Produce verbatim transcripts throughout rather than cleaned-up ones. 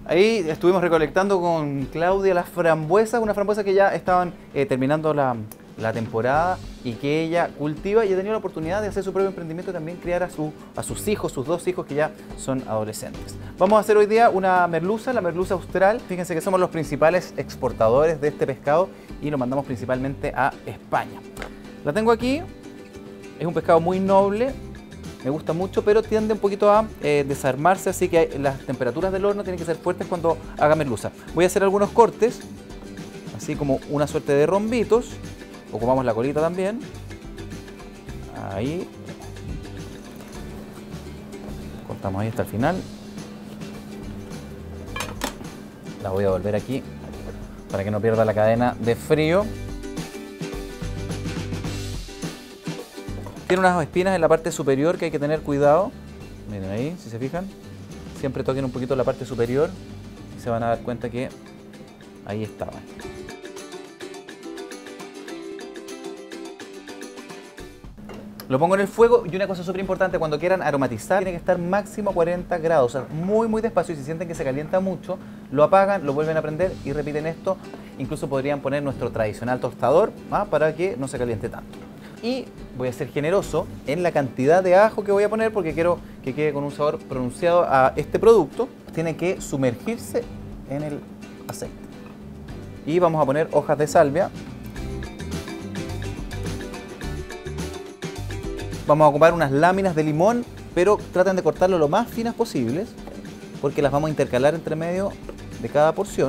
Ahí estuvimos recolectando con Claudia las frambuesas, unas frambuesas que ya estaban eh, terminando la, la temporada y que ella cultiva, y ha tenido la oportunidad de hacer su propio emprendimiento y también criar a, su, a sus hijos, sus dos hijos que ya son adolescentes. Vamos a hacer hoy día una merluza, la merluza austral. Fíjense que somos los principales exportadores de este pescado y lo mandamos principalmente a España. La tengo aquí, es un pescado muy noble. Me gusta mucho, pero tiende un poquito a eh, desarmarse, así que hay, las temperaturas del horno tienen que ser fuertes cuando haga merluza. Voy a hacer algunos cortes, así como una suerte de rombitos. Ocupamos la colita también. Ahí. Cortamos ahí hasta el final. La voy a volver aquí para que no pierda la cadena de frío. Tiene unas espinas en la parte superior que hay que tener cuidado. Miren ahí, si se fijan. Siempre toquen un poquito la parte superior y se van a dar cuenta que ahí estaban. Lo pongo en el fuego y una cosa súper importante, cuando quieran aromatizar, tiene que estar máximo a cuarenta grados, o sea, muy muy despacio, y si sienten que se calienta mucho, lo apagan, lo vuelven a prender y repiten esto. Incluso podrían poner nuestro tradicional tostador, ¿ah?, para que no se caliente tanto. Y voy a ser generoso en la cantidad de ajo que voy a poner porque quiero que quede con un sabor pronunciado a este producto. Tiene que sumergirse en el aceite. Y vamos a poner hojas de salvia. Vamos a ocupar unas láminas de limón, pero traten de cortarlo lo más finas posibles porque las vamos a intercalar entre medio de cada porción.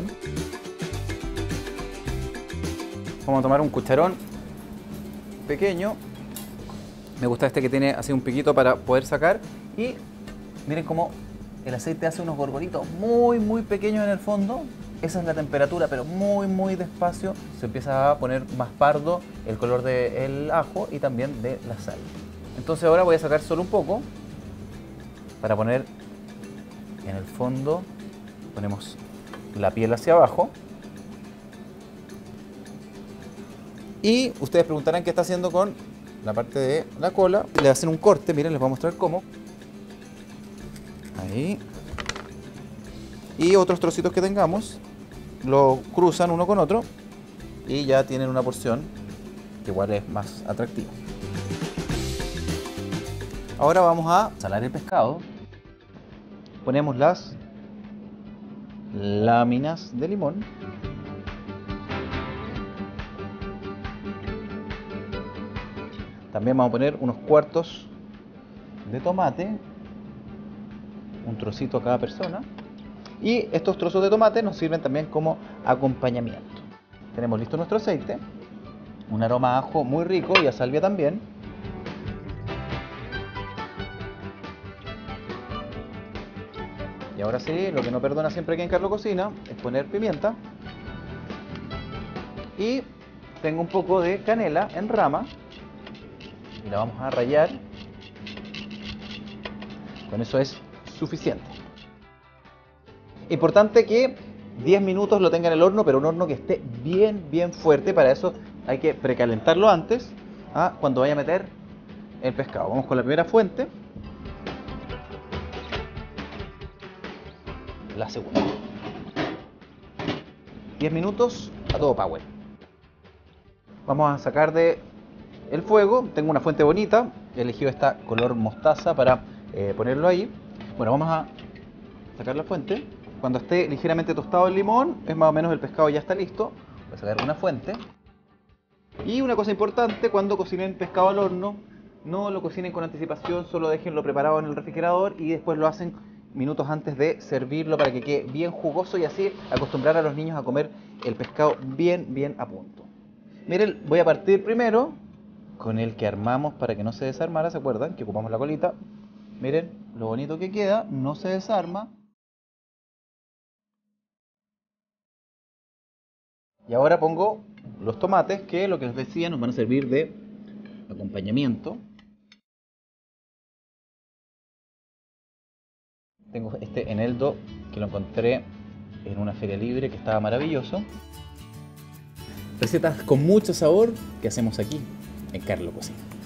Vamos a tomar un cucharón pequeño. Me gusta este que tiene así un piquito para poder sacar. Y miren cómo el aceite hace unos gorgoritos muy muy pequeños en el fondo. Esa es la temperatura, pero muy muy despacio se empieza a poner más pardo el color del ajo y también de la sal. Entonces ahora voy a sacar solo un poco para poner en el fondo. Ponemos la piel hacia abajo. Y ustedes preguntarán qué está haciendo con la parte de la cola. Le hacen un corte, miren, les voy a mostrar cómo. Ahí. Y otros trocitos que tengamos, lo cruzan uno con otro y ya tienen una porción que igual es más atractiva. Ahora vamos a salar el pescado. Ponemos las láminas de limón. También vamos a poner unos cuartos de tomate, un trocito a cada persona. Y estos trozos de tomate nos sirven también como acompañamiento. Tenemos listo nuestro aceite, un aroma a ajo muy rico y a salvia también. Y ahora sí, lo que no perdona siempre aquí en Carlo Cocina es poner pimienta. Y tengo un poco de canela en rama. Y la vamos a rallar. Con eso es suficiente. Importante que diez minutos lo tenga en el horno, pero un horno que esté bien, bien fuerte. Para eso hay que precalentarlo antes, ¿ah?, cuando vaya a meter el pescado. Vamos con la primera fuente. La segunda. diez minutos a todo power. Vamos a sacar de el fuego. Tengo una fuente bonita, he elegido esta color mostaza para eh, ponerlo ahí. Bueno, vamos a sacar la fuente. Cuando esté ligeramente tostado el limón, es más o menos el pescado ya está listo. Voy a sacar una fuente. Y una cosa importante, cuando cocinen pescado al horno, no lo cocinen con anticipación, solo déjenlo preparado en el refrigerador y después lo hacen minutos antes de servirlo para que quede bien jugoso y así acostumbrar a los niños a comer el pescado bien, bien a punto. Miren, voy a partir primero con el que armamos para que no se desarmara, ¿se acuerdan? Que ocupamos la colita. Miren lo bonito que queda, no se desarma. Y ahora pongo los tomates, que lo que les decía nos van a servir de acompañamiento. Tengo este eneldo que lo encontré en una feria libre que estaba maravilloso. Recetas con mucho sabor que hacemos aquí en Carlo Cocina.